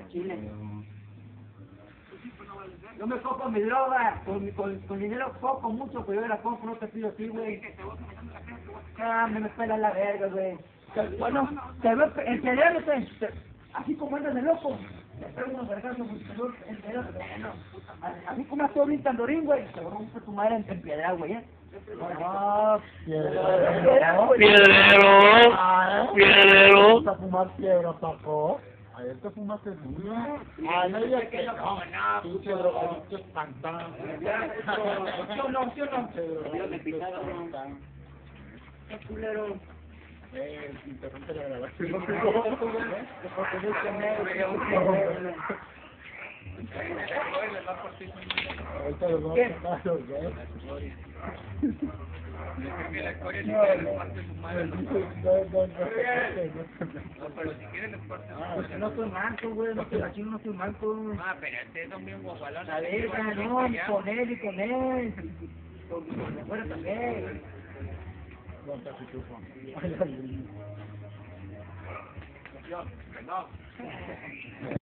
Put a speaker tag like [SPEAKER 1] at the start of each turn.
[SPEAKER 1] Chile. Yo me cojo mi droga, con dinero poco, mucho, pero yo la compro, no te pido así, güey. Ah, me pela la verga, güey. Bueno, te veo enterándote, así como andas de loco. Te pego unos vergazos, enterándote, bueno. Así como estoy ahorita andorín, güey. Te voy a romper tu madre en piedra, güey, No,
[SPEAKER 2] Piedrero.
[SPEAKER 3] ¿Vas a fumar piedra, Paco? Ayer te fumaste duro. Ah, no digas que no. Pinche drogadicto espantado.
[SPEAKER 1] Yo no. Qué culero.
[SPEAKER 3] Interrumpe la grabación. Ahorita los vamos a sacar los dos.
[SPEAKER 1] No soy manco, güey, no soy aquí, no soy manco.
[SPEAKER 2] Ah, pero ustedes son bien guapalones.
[SPEAKER 1] La verga, no, con él y con él. Con afuera también.
[SPEAKER 3] Vamos a pitufo.
[SPEAKER 1] No.